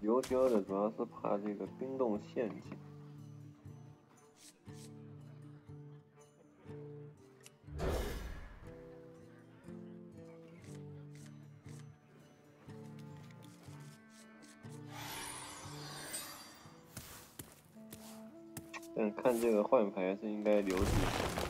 丢丢的主要是怕这个冰冻陷阱。但看这个换牌是应该留几层。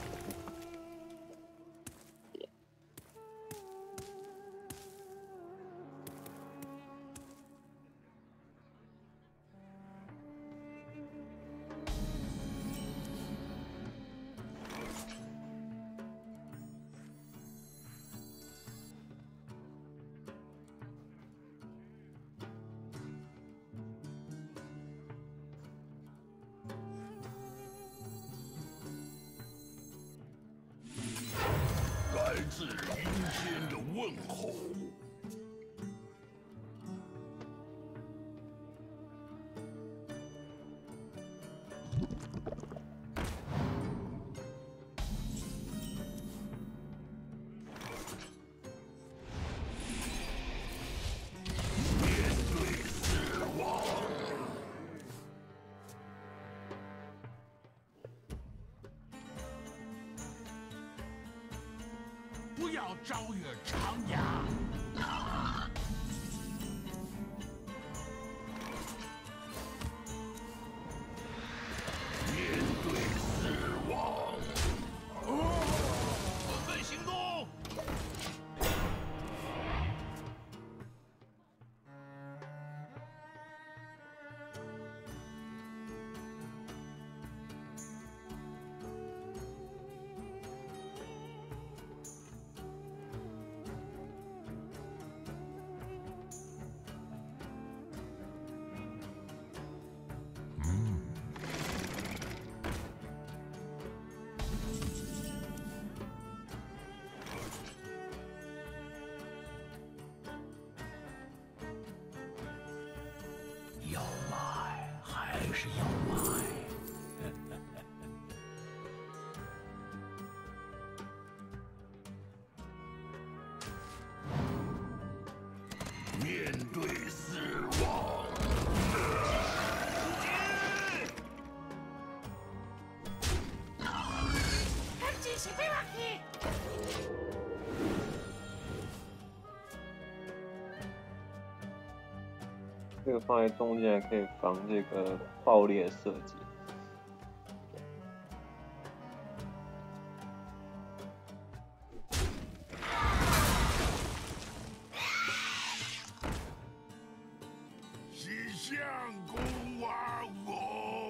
来自阴间的问候。面对死亡，不要招惹长牙。面对死亡，准备行动。要买还是要买？面对死亡， 继续飞往去。 这个放在中间可以防这个爆裂射击。 西向公挖我。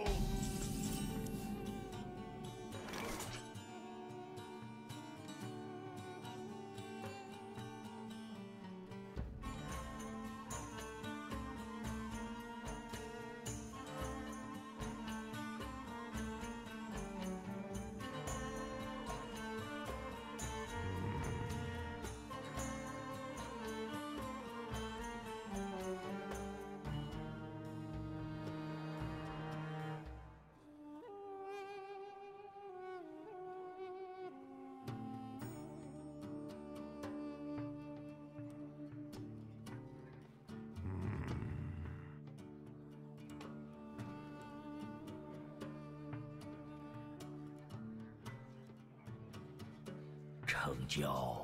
成交。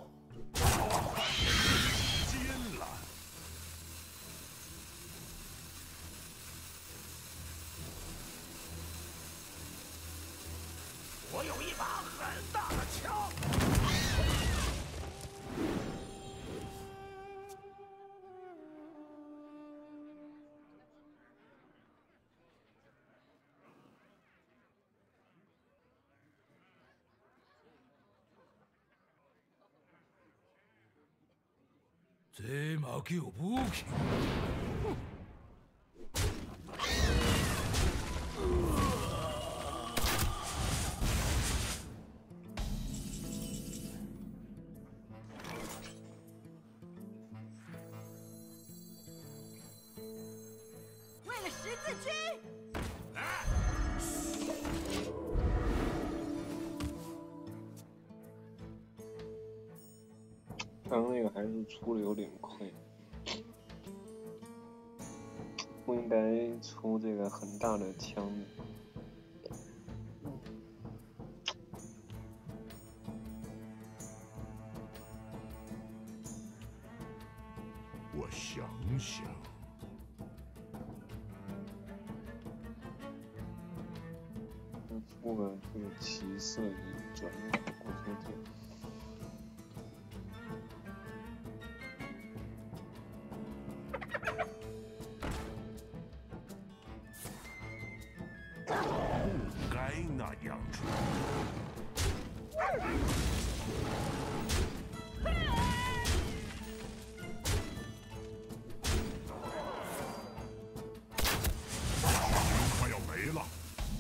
时间了。我有一把很大的枪。这嘛叫武器。 为了十字军。 刚刚那个还是出的有点亏，不应该出这个很大的枪的。 我想想， 出个这个骑士一转，我说这。 不该那样做。快要没了。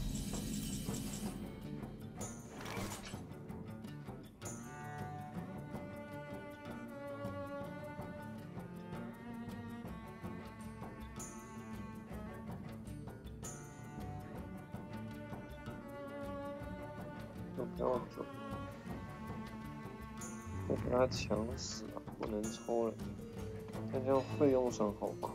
都不要走，我被他抢死了，不能抽了。但这样费用上好亏。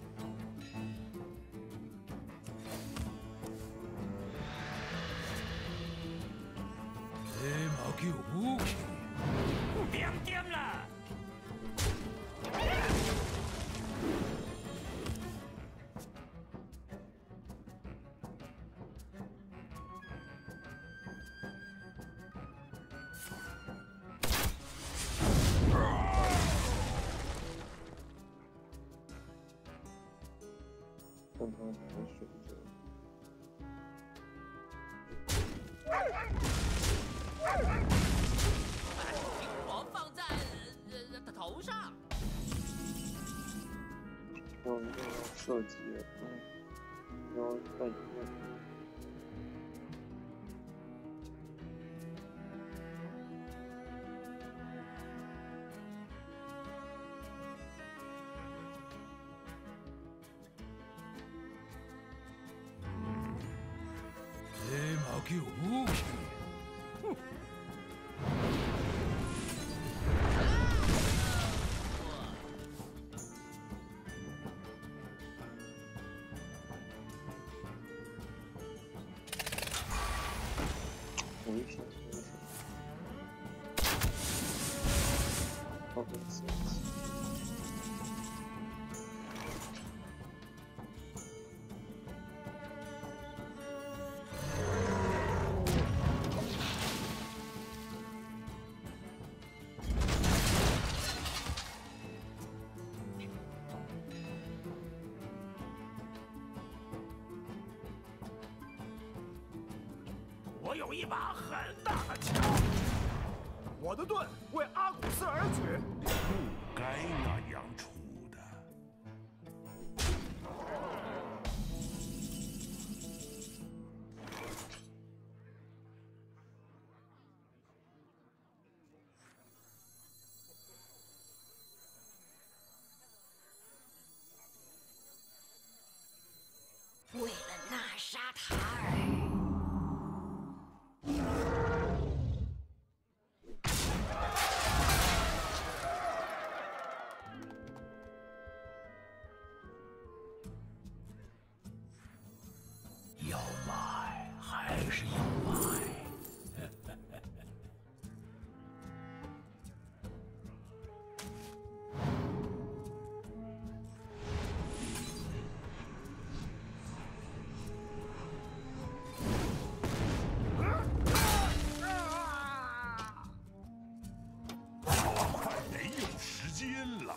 这嘛叫武器？别点了！ 看他怎么选择。 把苹果放在头上。 要一定要射击，要看一个。 这嘛叫武器？ 危险，危险。后面是。 我有一把很大的枪， 我的盾为阿古斯而举。 不该那样出的。 为了纳沙塔尔。 要买还是要买？快没有时间了。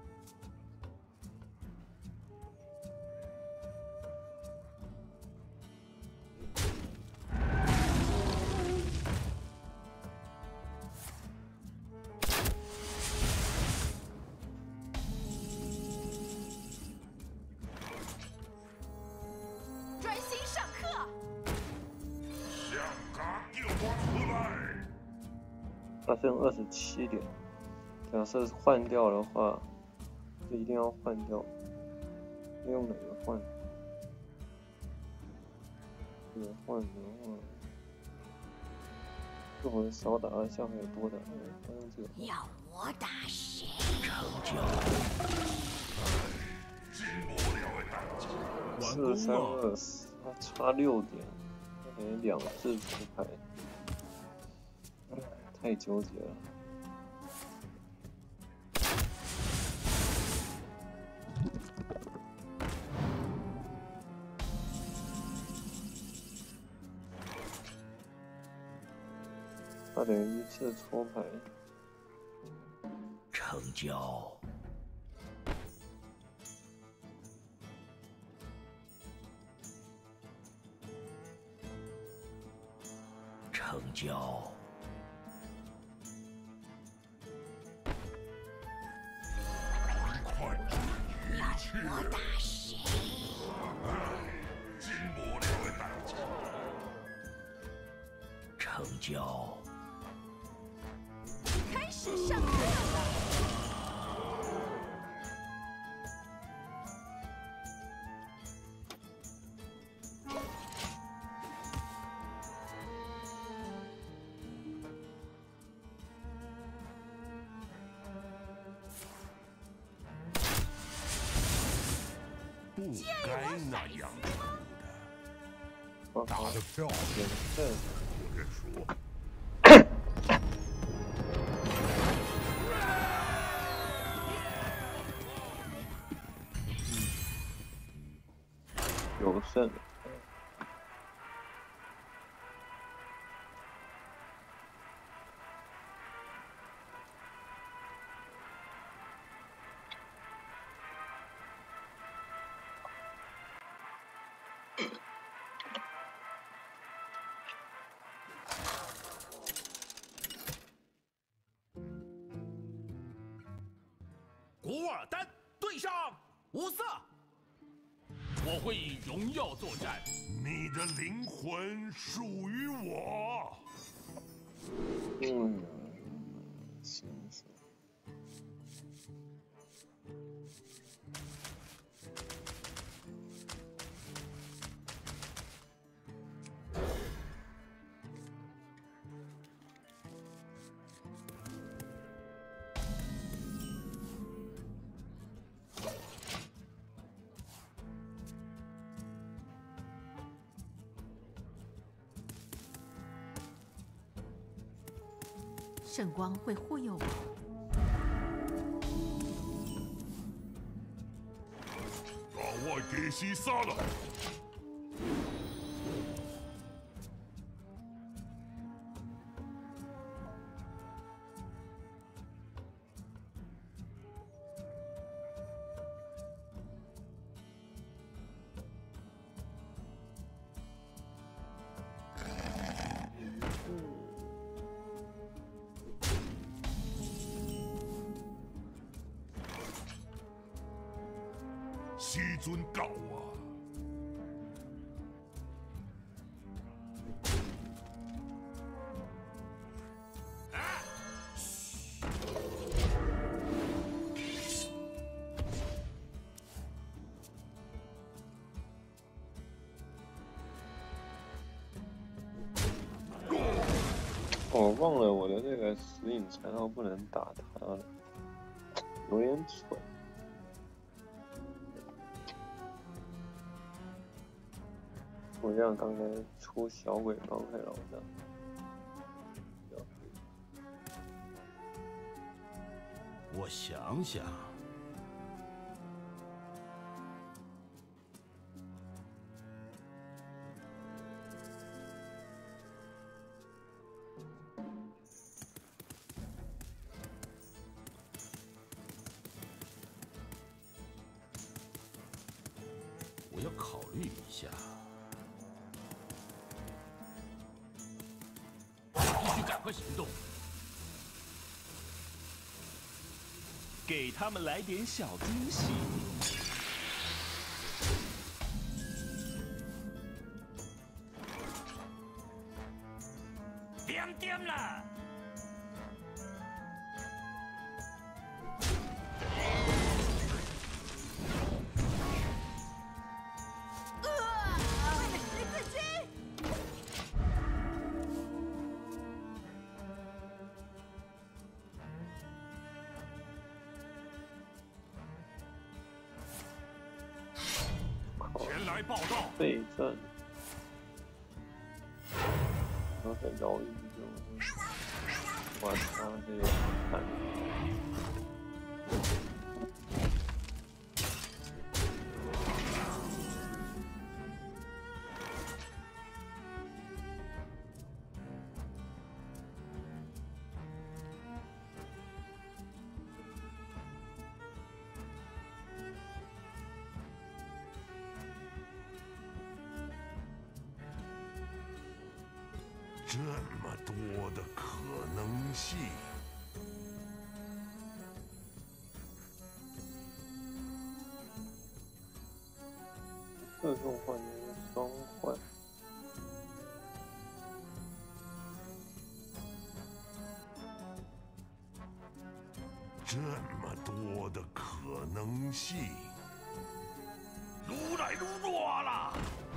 专心上课。 想嘎给我出来！ 他剩27点，假设换掉的话，就一定要换掉。用哪个换？这个换的话，这回少打2下还有多打2，他用这个。 要我打谁？ 成就，经不了的代价。 4324，差6点，等于2次出牌，太纠结了。他等于1次抽牌。 成交。成交。 我打谁？ 经不了的代价。成交。 开始上课了。 不该那样输的。 打得漂亮，我认输。 有胜。 古尔丹对上无色， 我会以荣耀作战。 你的灵魂属于我。 行行。 圣光会护佑我。 把我给西杀了！西尊告啊！ 我忘了我的这个死影缠绕不能打他了，有点蠢。我这样刚才出小鬼帮害老大。 我想想，我要考虑一下。 必须赶快行动。 给他们来点小惊喜。 点点了。 为了十字军。 前来来报道。 备战，然后再摇一就把他这个砍。 这么多的可能性， 各种换成双换， 这么多的可能性，撸来撸弱了，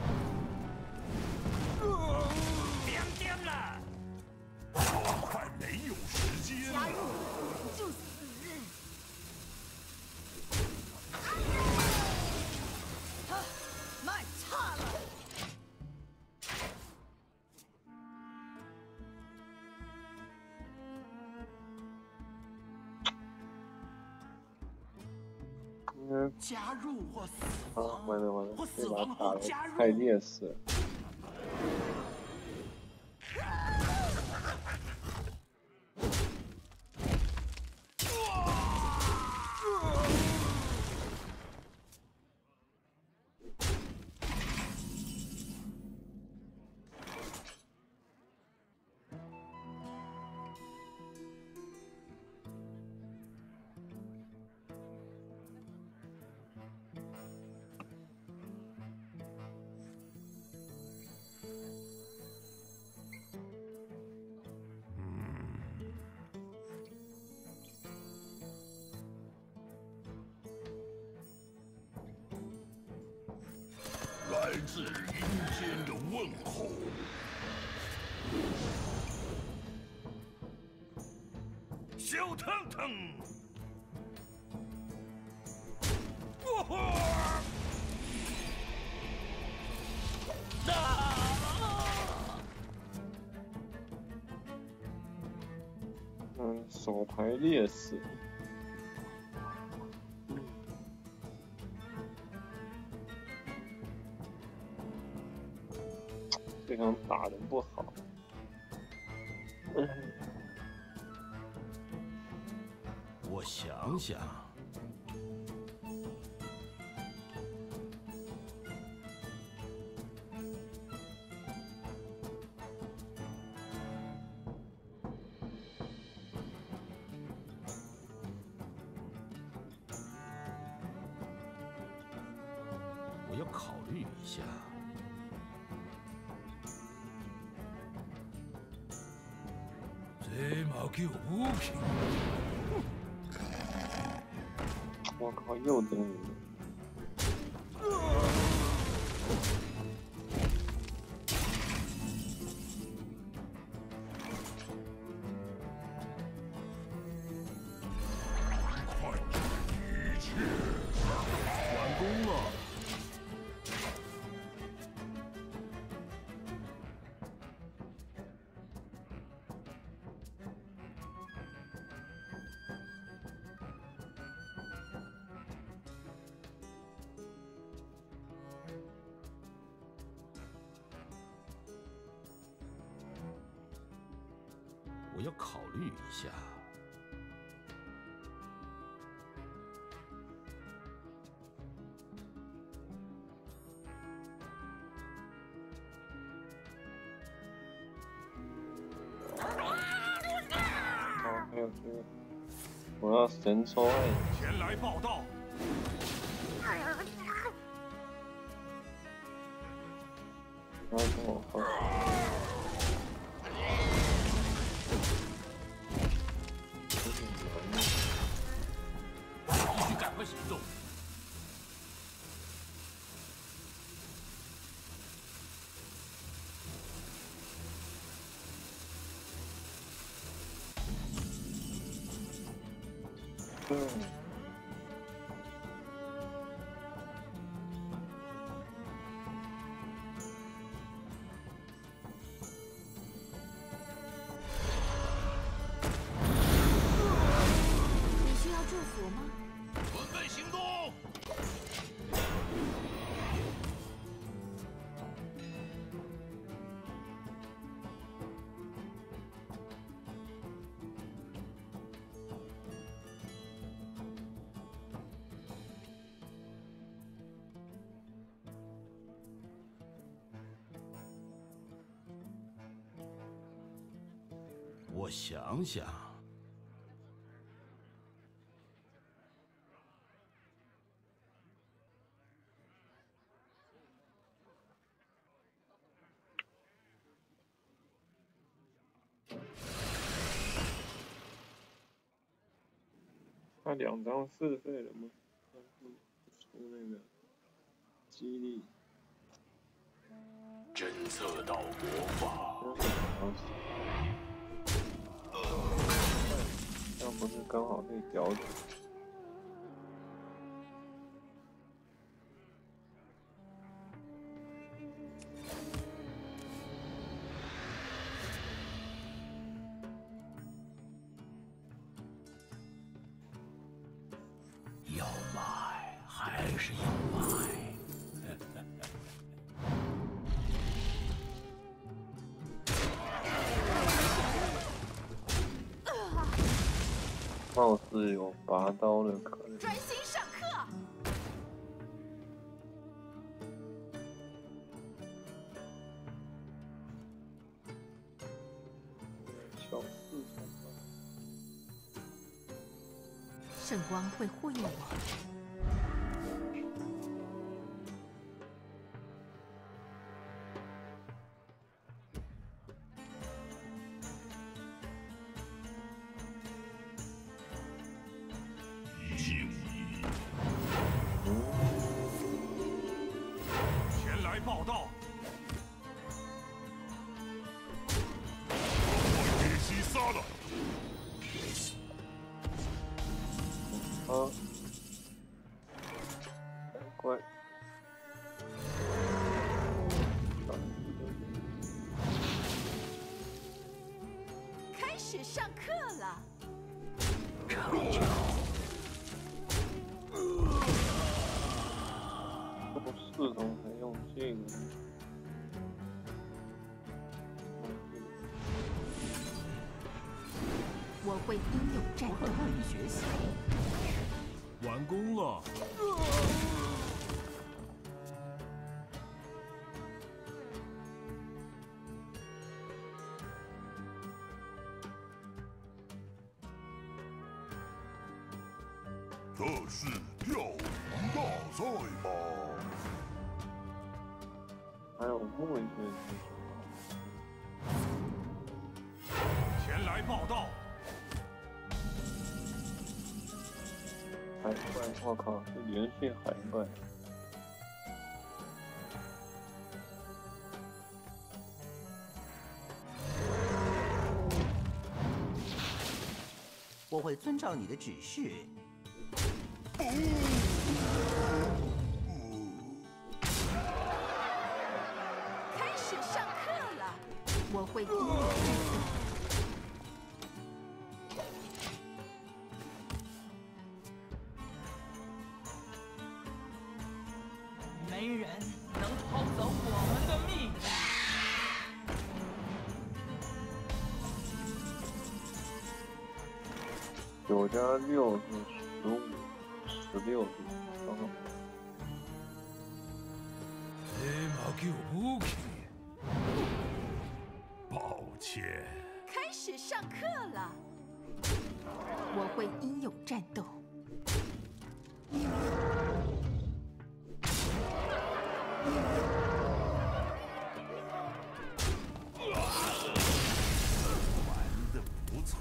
别颠了，我快没有时间加入了。 就死。卖差了。 应该加入或死啊，完了完了， 我这把死亡打的后加入太劣势了。 来自阴间的问候。小腾腾，哦吼！ 手牌劣势。这场打得不好。 我想想，我要考虑一下。 这嘛叫武器？ 我靠，又登一个。 快一切完工了。我要考虑一下。 哦，还有这个，我要神抽爱。 前来报道。 然后跟我换。 必须赶快行动。 我想想。 他2张4费了吗？出那个激励。 侦测到魔法。 这样不是刚好可以调整？ 要买还是要买？ 貌似有拔刀的可能。 专心上课。 小4重吧。 圣光会护佑我。 前来报道。别西撒了。 啊！乖。 开始上课了。 成就。 4种才用这个。 我会英勇战斗。 向你学习。完工了。 这是跳舞大赛吧？ 还有木一些。 前来报道。 海怪，我靠，是连续海怪。 我会遵照你的指示。 开始上课了。 我会英勇战斗。 没人能偷走我们的命。 9加6是15，16是刚好。 马给我武器。抱歉。 开始上课了。 我会英勇战斗。 玩得不错。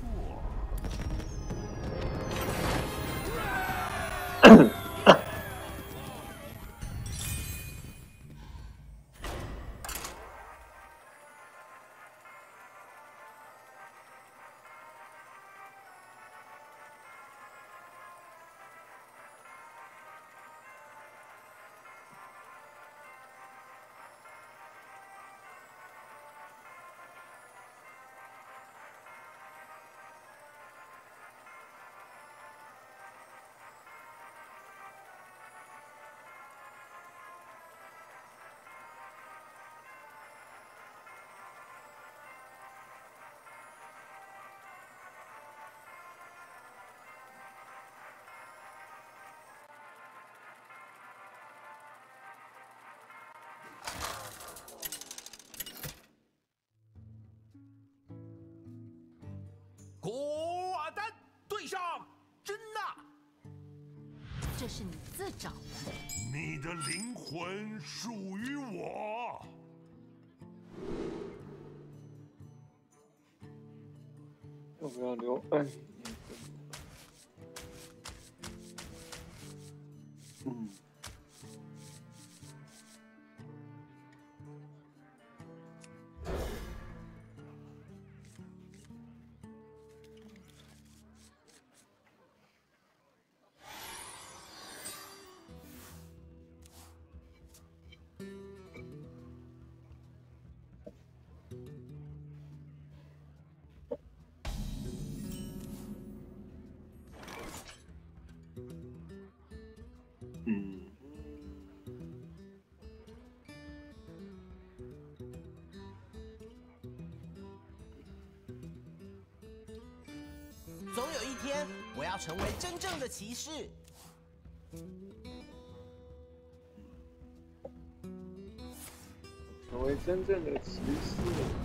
对上真娜。 这是你自找的。 你的灵魂属于我。 要不要留暗？嗯。 总有一天，我要成为真正的骑士。 成为真正的骑士。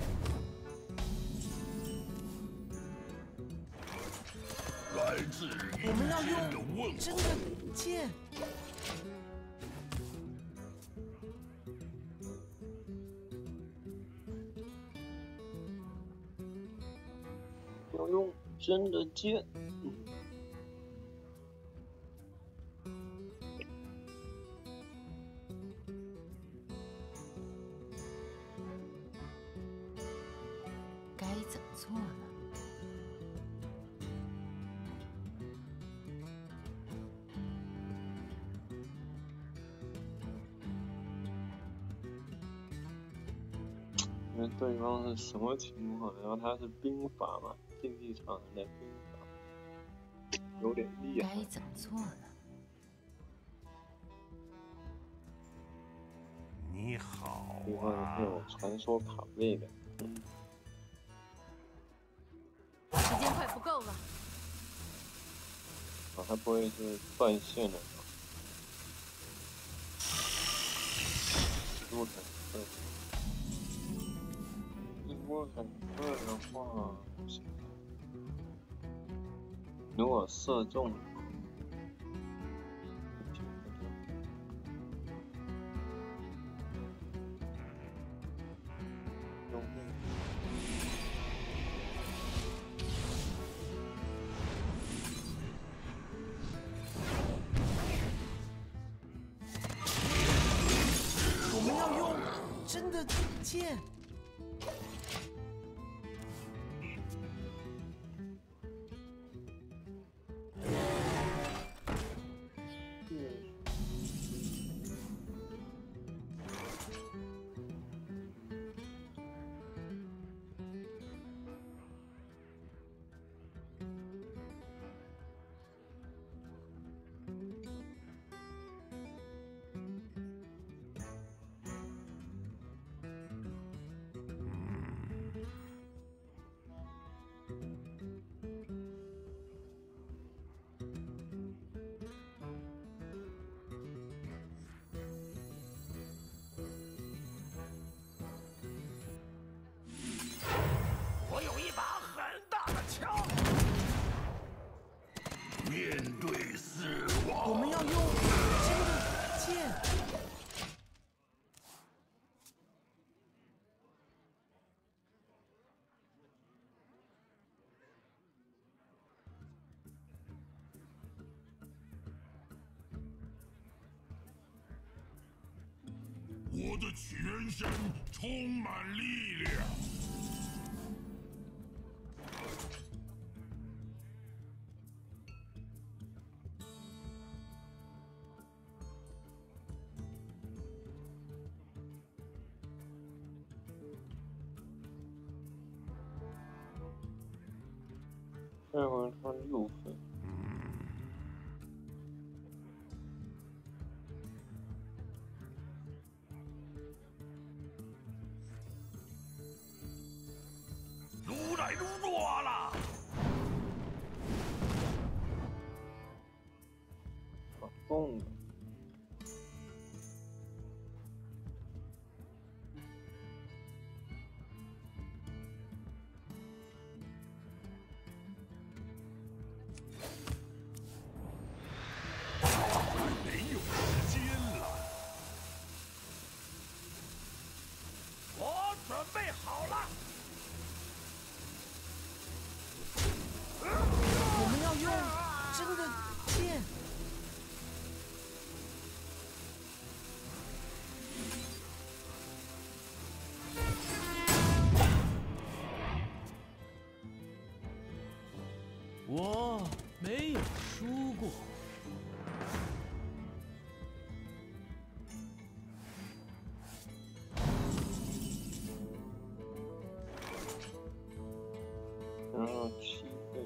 来自我们要阴间的用问真的剑。 要用真的剑。 该怎么做呢？ 因为对方是什么情况？然后他是兵法嘛，竞技场上的兵法，有点厉害。 该怎么做呢？ 你好对方啊是有传说卡位的。 时间快不够了。 啊，他不会是断线了吧？如果很快，如果很快的话，不行。如果射中， 我们要用真的剑。 我有一把很大的枪。 面对死我亡。 们要用真的剑。 我的全身充满力量。 这会他6分。 撸来撸多了。 打中了。 然后7倍。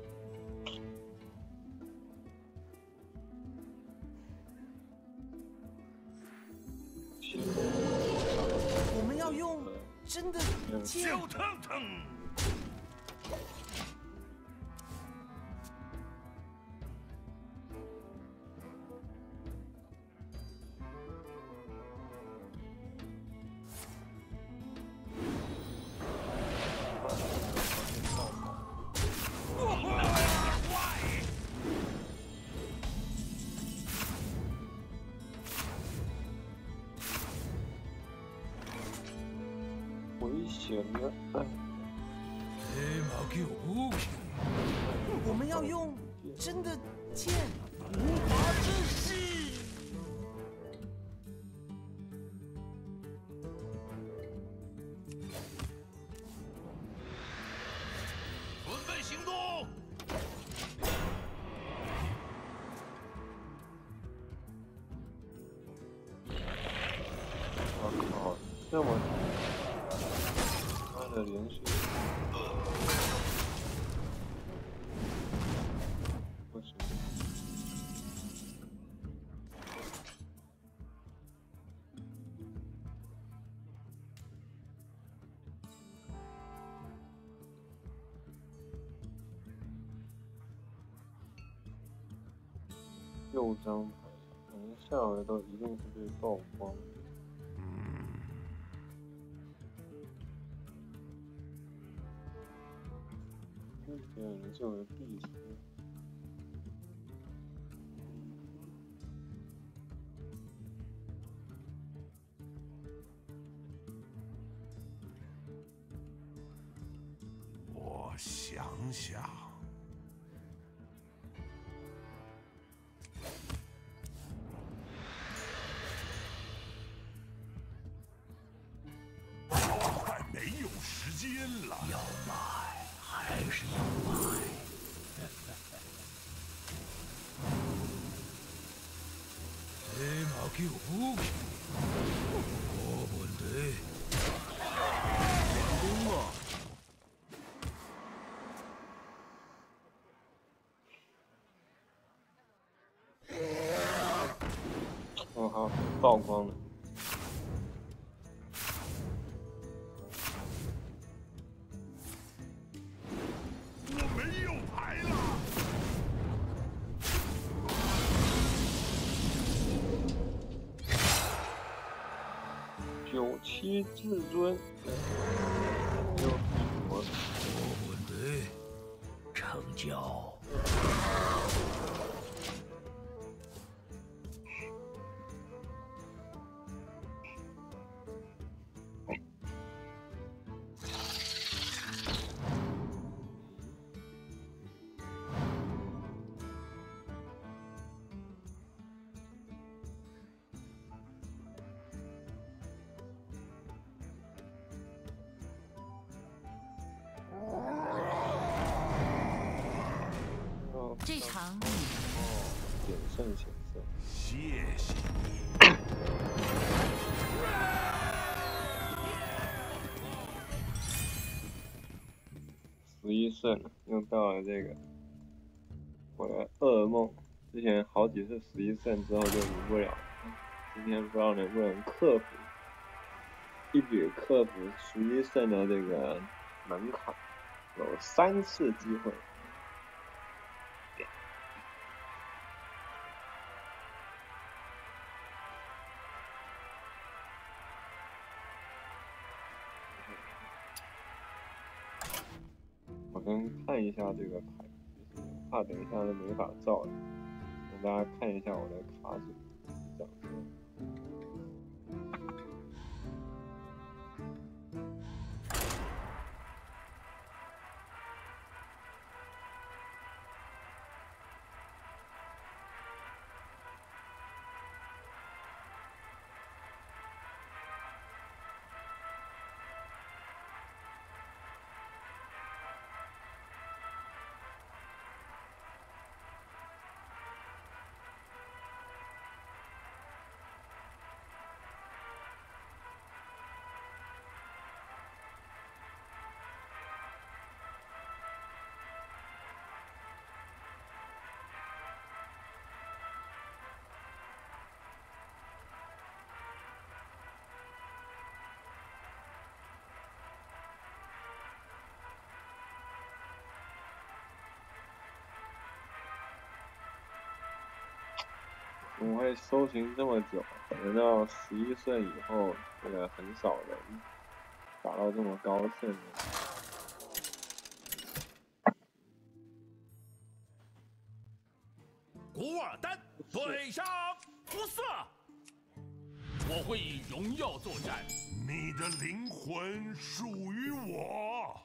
我们要用真的剑。 小腾腾， 危险了！ 这嘛叫武器？ 我们要用真的剑。 无法窒息。准备行动！ 我靠，这么妈的连续！不行。6张牌，感觉下回都一定是被曝光。这样人就有必死。 我想想，快没有时间了。 要买还是要买？这嘛叫武器？没问题。 成功了。 哦好，曝光了。 我没有牌了。 97至尊，又我没问题。成交。 这场谨慎谨慎。 谢谢你。 11胜了，又到了这个我的噩梦。之前好几次11胜之后就赢不了，今天不知道能不能克服，一举克服11胜的这个门槛，有3次机会。我先看一下这个牌，怕等一下就没法照了。让大家看一下我的卡组长什么样。 我会搜寻这么久，等到11岁以后，这个很少人达到这么高胜的。 古尔丹对上肤色，我会以荣耀作战。 你的灵魂属于我。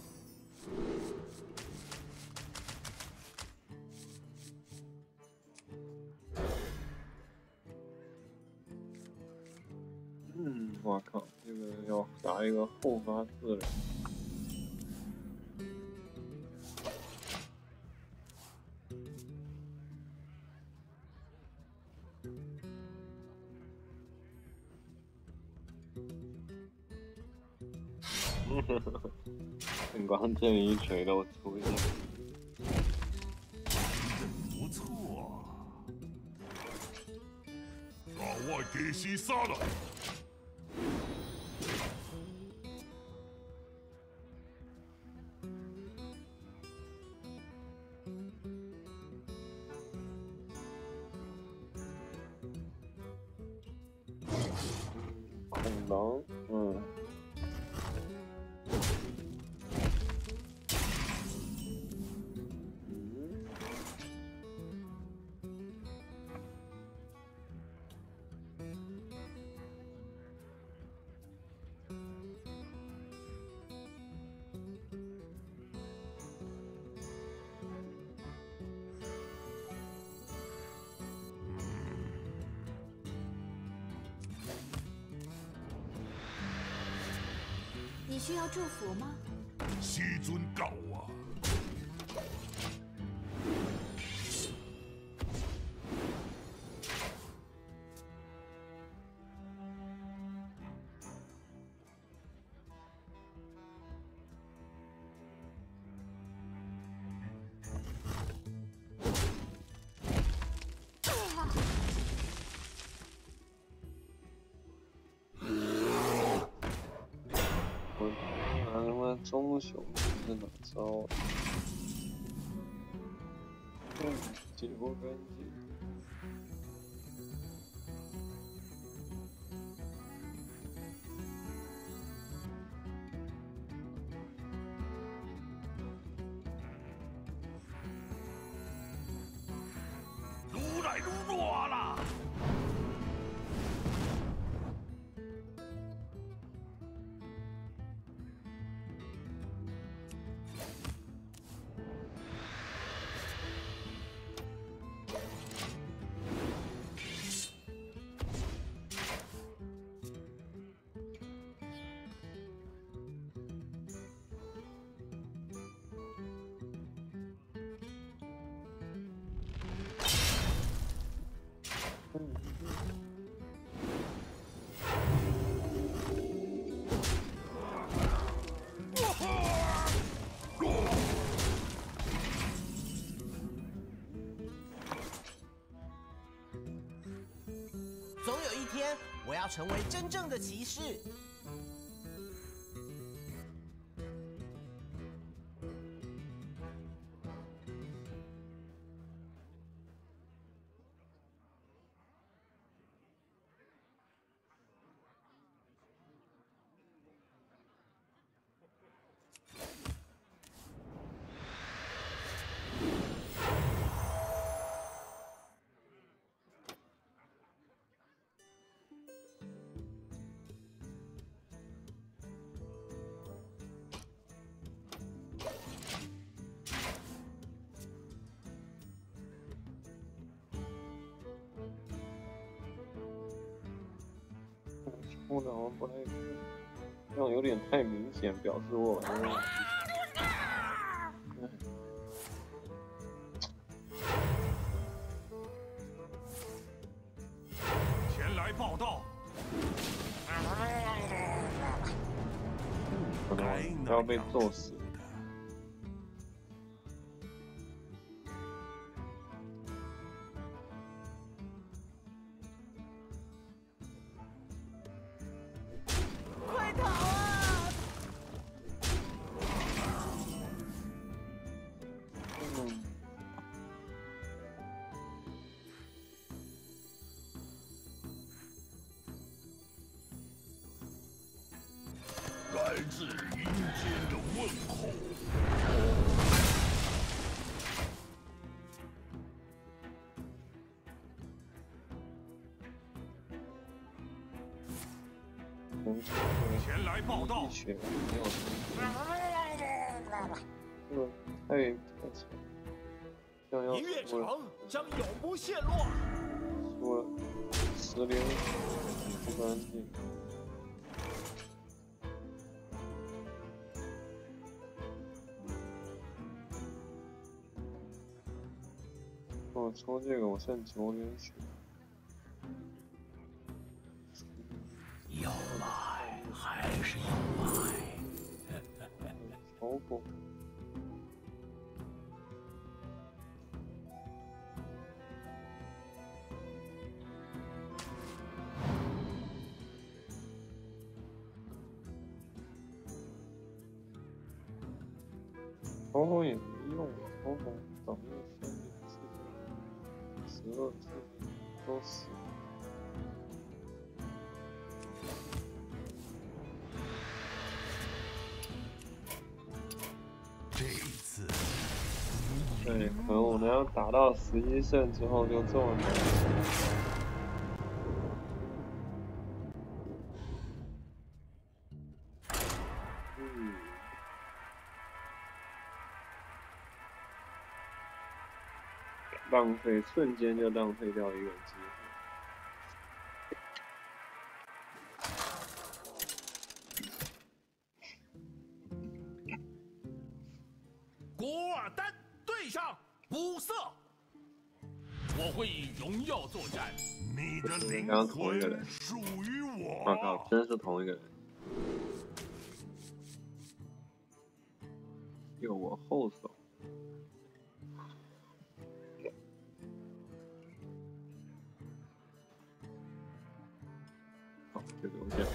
我靠，这个要打一个后发制人。灯光这一锤都出现， 不错。把我给西杀了。 恐龙， 你需要祝福吗？ 西尊告啊！ 他妈棕熊是哪招？解不干净。 撸来撸我了。 总有一天，我要成为真正的骑士。 冲的好像不太，这样有点太明显，表示我玩的。 前来报道。 可能要被揍死。 快逃啊！ 自阴间的问候。前来报道。 血没有。太惨。想要银月输了， 城将永不陷落。 输了10连不干净。我抽这个，我剩9连血。 要买还是要买？ 抽不。抽红也没用，抽红等于12次都死。 这一次， 对，可能我们要打到11胜之后就这么难。浪费，瞬间就浪费掉一个机会。 古尔丹对上补色，我会以荣耀作战。 你的灵刚刚同一个人魂属于我。 我靠，真是同一个人。有我后手。好，就留下。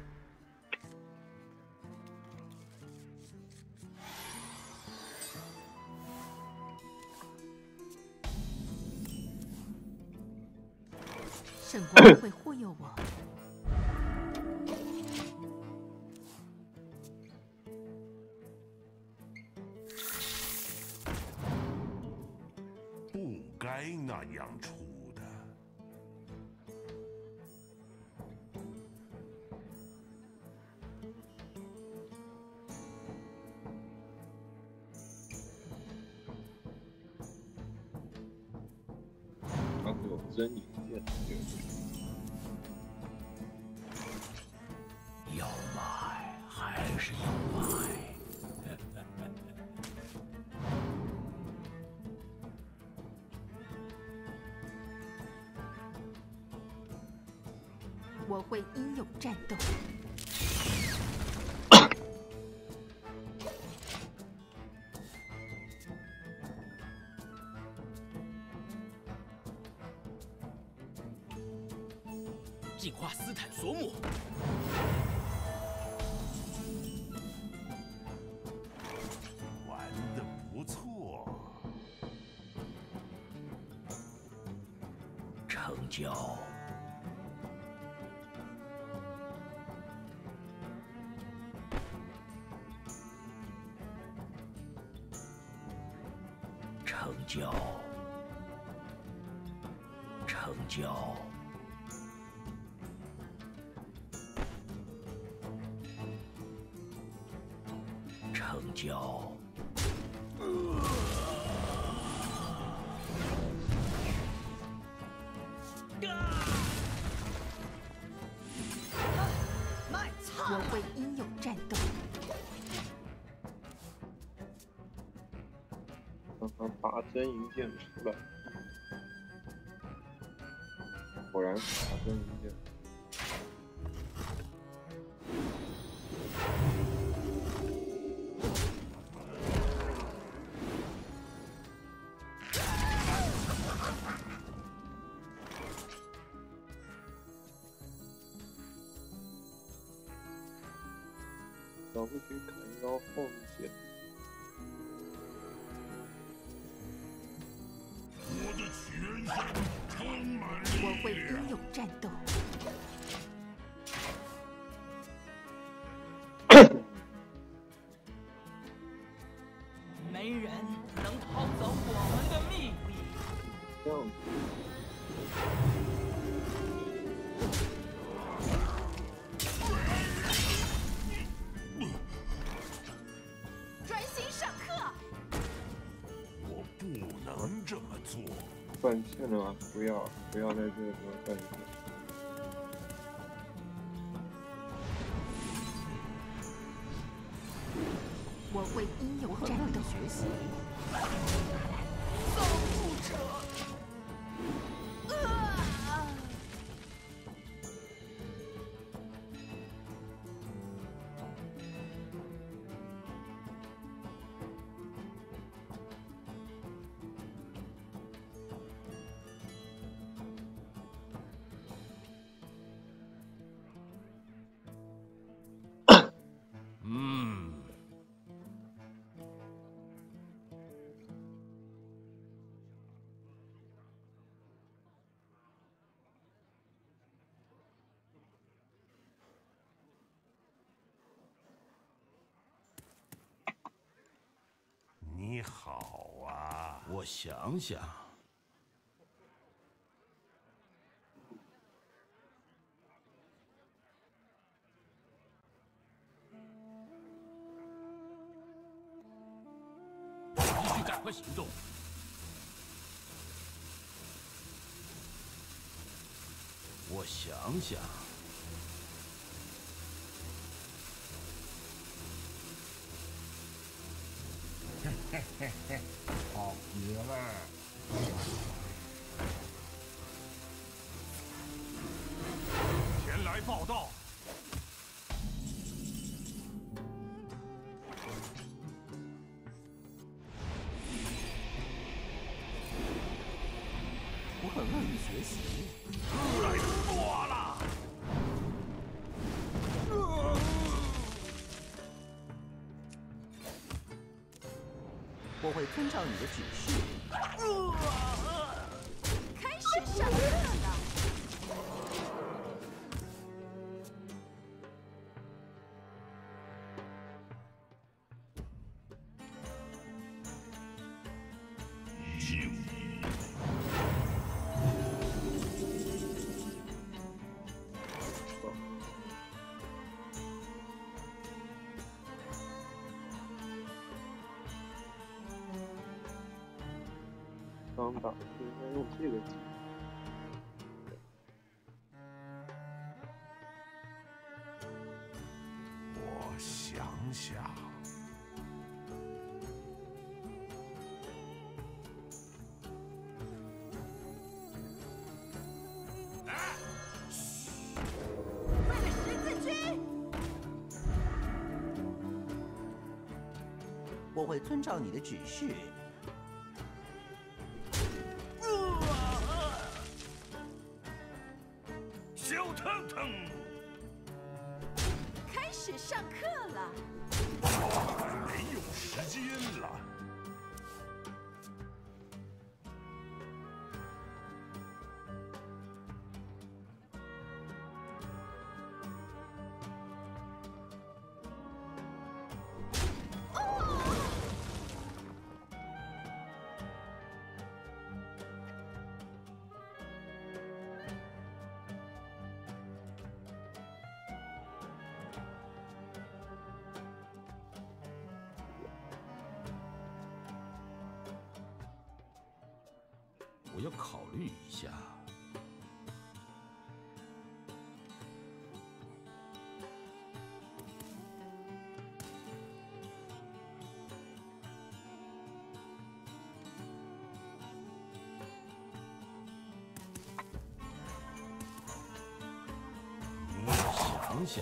圣光会忽悠我。 不该那样出的。 他会有真影剑，对不对？ 要买还是要买？ 我会英勇战斗。 净化斯坦索姆。 玩得不错。 成交。成交。成交。成交。 我会英勇战斗。 让他拔真银剑出来，果然是拔真银剑。老不许砍一刀后剑。 我的全身充满我会力量。 英勇战斗。 没人能偷走我们的秘密。 这样子。 专心上课。 我不能这么做。 断线了吗？不要在这个时候断线。 我为应有战斗学习。 造物者！ 你好啊， 我想想，必须赶快行动。我想想。 好极了！ 前来报道。 我很乐意学习。 来多了。 我会遵照你的指示。 开始上课了。 刚打就应该用这个技。 我想想， 为了十字军。 我会遵照你的指示。 小腾腾， 开始上课了。 没有时间了。 我要考虑一下。我想想。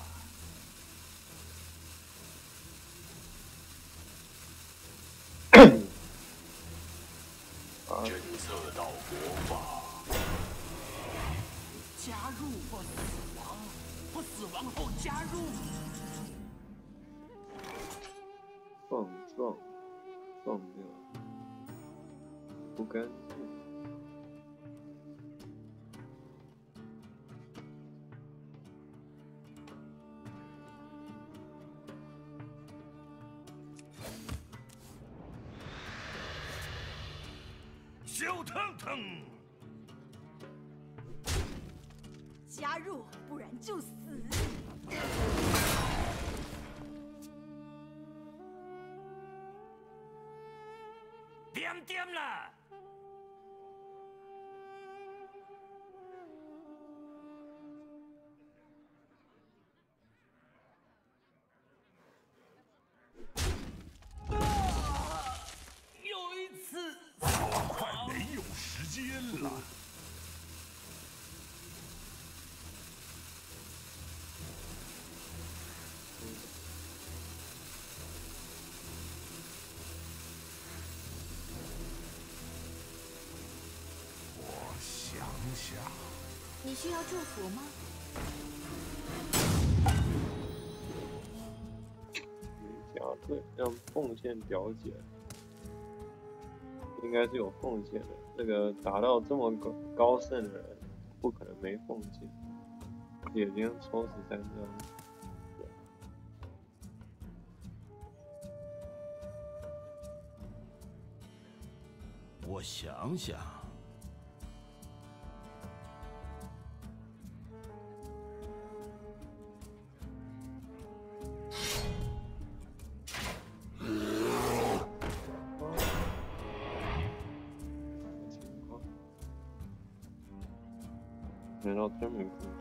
侦测到国法， 加入或死亡，或死亡后加入。 撞掉，不干净。 小腾腾。 加入，不然就死。 点点了。 有一次， 快没有时间了。我想想， 你需要祝福吗？ 加对，让奉献表姐，应该是有奉献的。这个达到这么高胜的人，不可能没奉献。铁钉抽13张。 我想想， 难道真没奉献？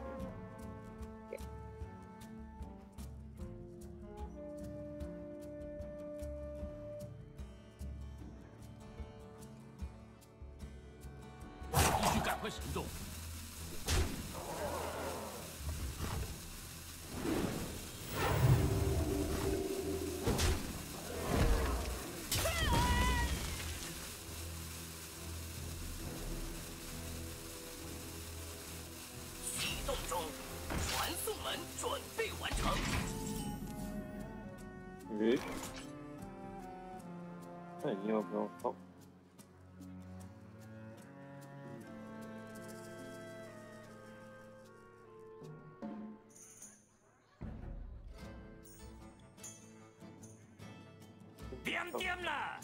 必须赶快行动。 启动中，传送门准备完成。 诶，看你要不要放？ 点点了。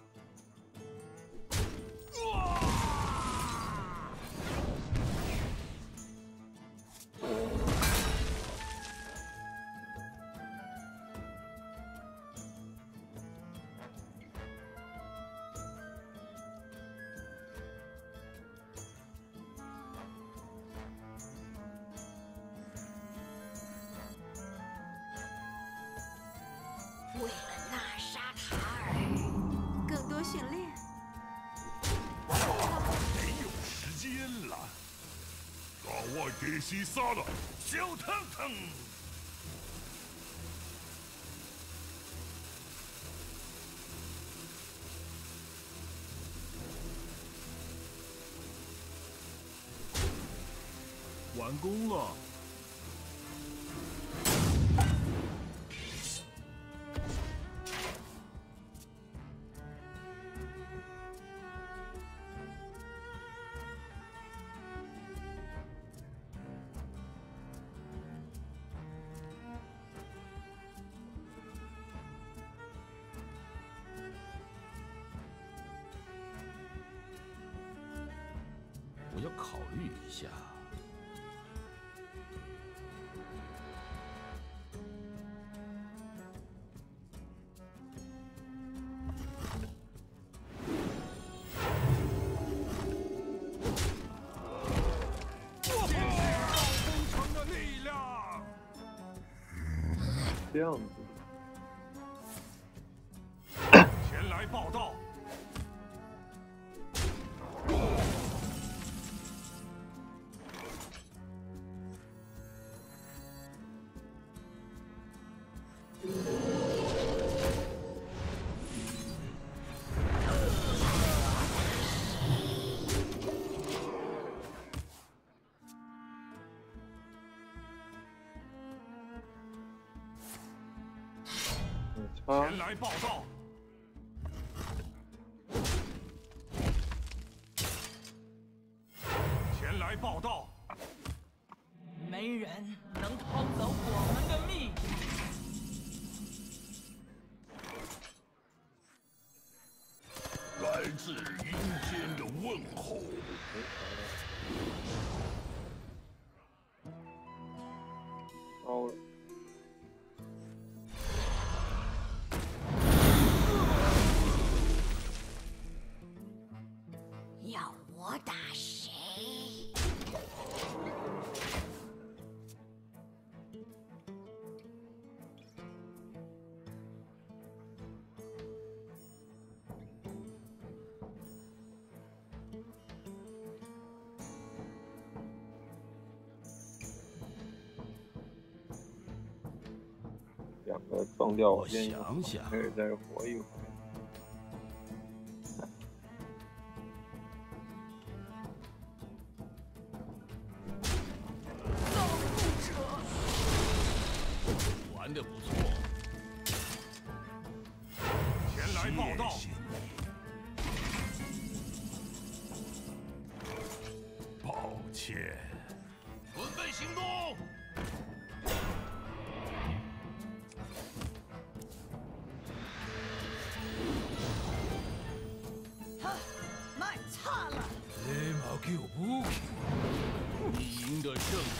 为了纳沙塔尔，更多训练。 没有时间了。大外给西撒了，小腾腾。 完工了。 我要考虑一下。 工程的力量。 这样子。 前来报道。前来报道。前来报道。 没人能偷走我们的命。 来自阴间的温候。 烧了。 要我打谁？ 两个撞掉我先想想， 可以再活一会儿。 玩的不错。 前来报道。抱歉。 准备行动。 卖惨了！ 你冇叫武器，你赢得胜利。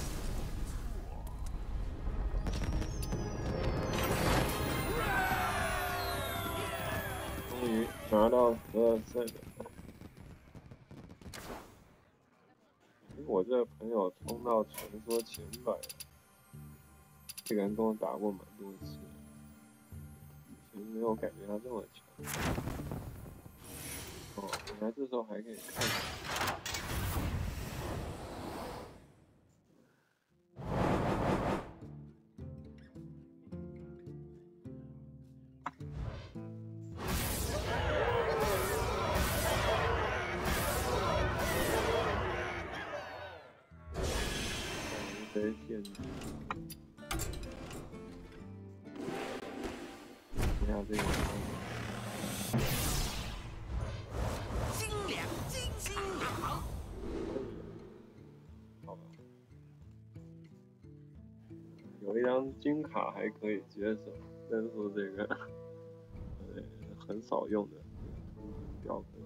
终于拿到12胜了。我这个朋友冲到传说前100了，这个人跟我打过蛮多次，以前没有感觉他这么强。哦，原来这时候还可以看。谁限制？你看这个。 斤两，斤两。 好吧，有一张金卡还可以接受，但是说这个很少用的表格。